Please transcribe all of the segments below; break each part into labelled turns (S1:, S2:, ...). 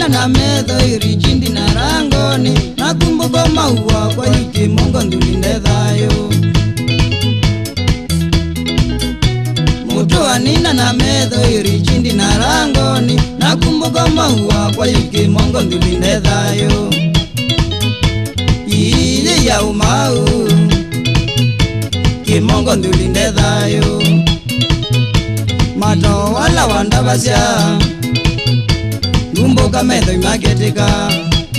S1: nina na medho irichindi na rangoni nakumbuka maua kwa yuki mongo ndulinde thayo Mutua nina na medho irichindi na rangoni nakumbuka maua kwa yuki mongo ndulinde thayo Iye ya umau Kimongo ndulinde thayo Mato wala wandabasya Ngumbuka medho imagetika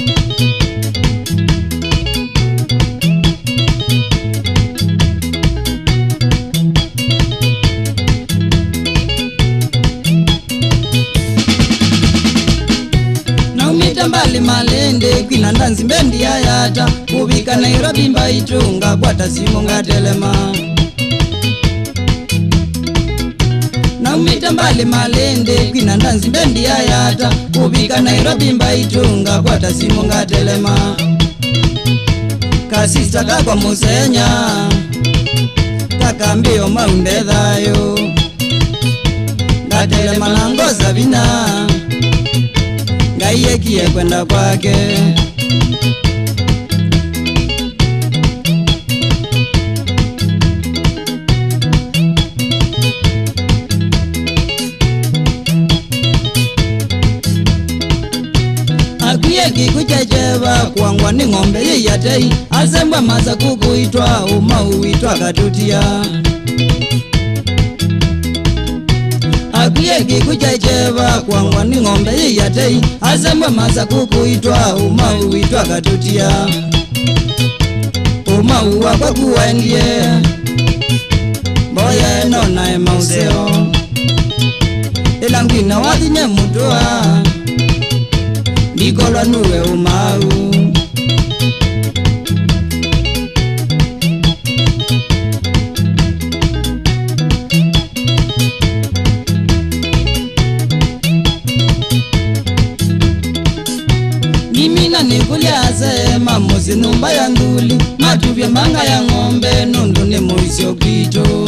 S1: Naumita mbali malende kwina ndanzi mbendi ayata Kubika Nairobi mbaitunga kwata simu ngatelema Naumita mbali malende kwina ndanzi mbendi ayata Kubika Nairobi mbaitunga kwata simu ngatelema Kasista kakwa musenya Kakambio maunde thayo Ngatelema na ngoza vina Ngaiye kie kwenda kwake Akuye kikuchecheva kuangwa ni ng'ombe yeyatei Azemba maza kukuitwa umauitwa katutia Akuye kikuchecheva kuangwa ni ng'ombe yeyatei Azemba maza kukuitwa umauitwa katutia Umauwa kwa kuwendie Boye nona mauseo Ilangwina wathinye mutua Nikolwa nuwe umau Mimina nikulia sema muzi numba ya nduli Matuvya mbanga ya ng'ombe nundu ni muisio kwito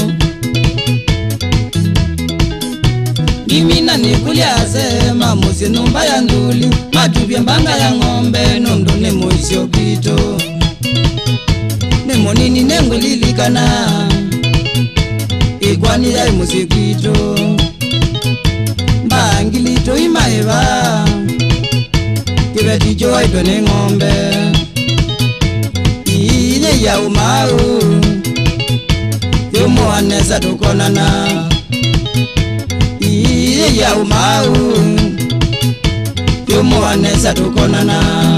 S1: Mimina nikulia sema muzi numba ya nduli Matuvya mbanga ya ng'ombe nundu ni muisio kwito Nemo nini nengulilikana Ikwani ya muzi kwito Mbangilito imaeva Kibeti joa ito ni ng'ombe Iye ya umau Yumo anesa tukonana Iye ya umau Yumo anesa tukonana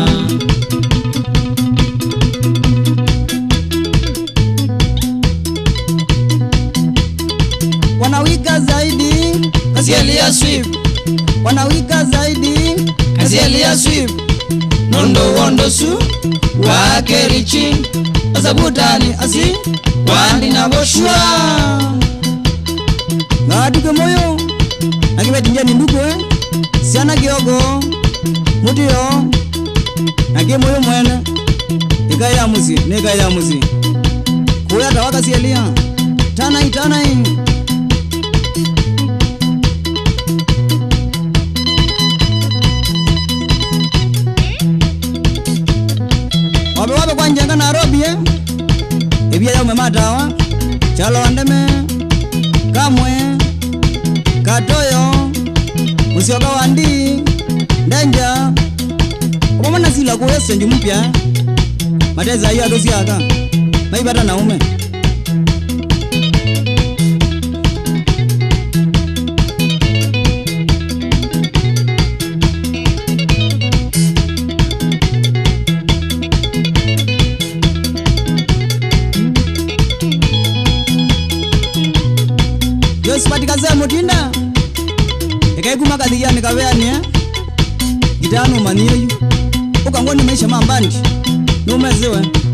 S1: Wanawika zaidi Kazieli ya sweep Wanawika zaidi Kazieli ya sweep Nondo wondo su Wake richi Azabutani asi Wandi na boshua Ngaduke moyo Nakibeti njani ndukwe Siana kiogo Mutiyo Nake moyo mwene Ika ya muzi Neka ya muzi Kuya tawaka sielia Tanai tanai Wape kwa njenga Nairobi Ebia ya umematawa Chalo andeme Kamwe Katoyo Usioka wandi Denja Upamana sila kuwe senju mpya Mateza hiyo adosi haka Maibata na ume Sipatika ze mutinda Ekaikuma kadhiya nikaweani Gitano maniyo Ukangoni maisha mambandi Numeziwe